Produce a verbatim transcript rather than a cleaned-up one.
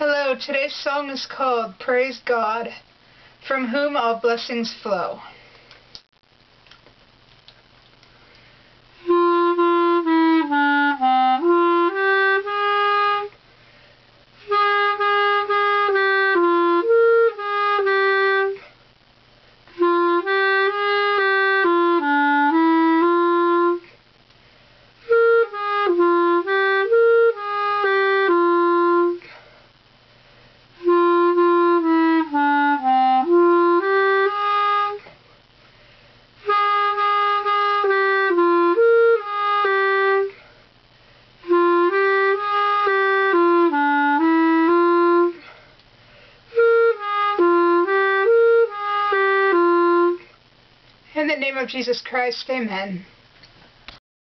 Hello, today's song is called Praise God, from whom all blessings flow. In the name of Jesus Christ, amen.